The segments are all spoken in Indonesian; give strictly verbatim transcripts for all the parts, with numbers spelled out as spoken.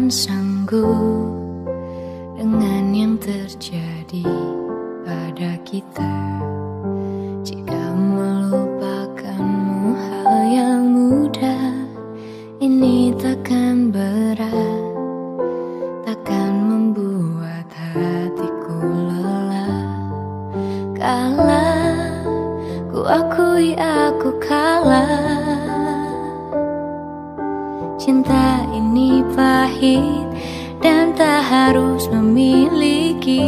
sanggup dengan yang terjadi pada kita. Jika melupakanmu hal yang mudah, ini takkan berat, takkan membuat hatiku lelah. Kalah, ku akui aku kalah. Cinta ini pahit dan tak harus memiliki.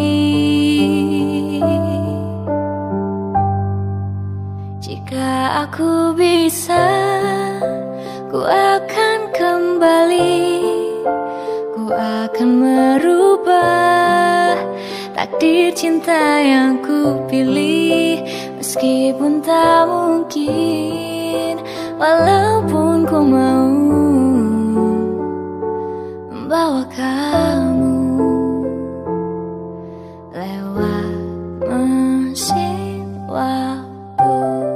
Jika aku bisa, ku akan kembali, ku akan merubah takdir cinta yang ku pilih. Meskipun tak mungkin, walaupun ku mau membawa kamu lewat mesin waktu.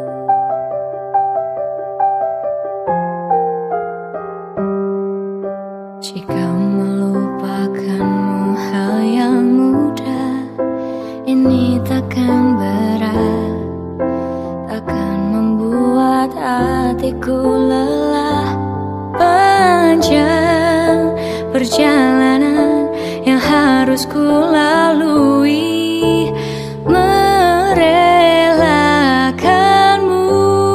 Jika melupakanmu hal yang mudah, ini takkan berat, takkan membuat hatiku lelah. Panjang perjalanan yang harus ku lalui, merelakanmu.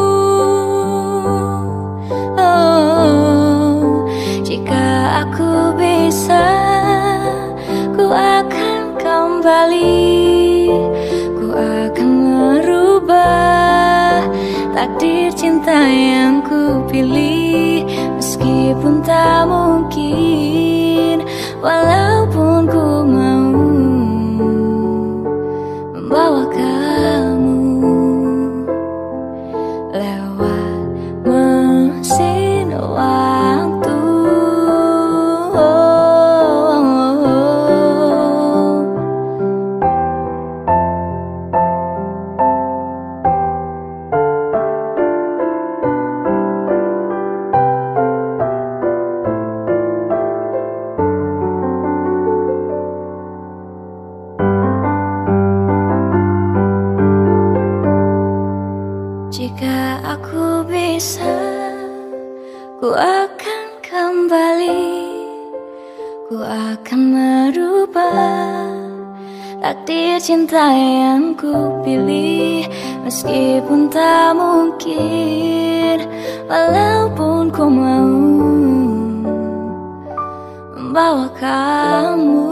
Oh, jika aku bisa, ku akan kembali, ku akan merubah takdir cinta yang ku pilih. Meskipun tak mungkin, walaupun ku mau membawa kamu lewat mesin waktu. Jika aku bisa, ku akan kembali, ku akan merubah takdir cinta yang ku pilih. Meskipun tak mungkin, walaupun ku mau membawa kamu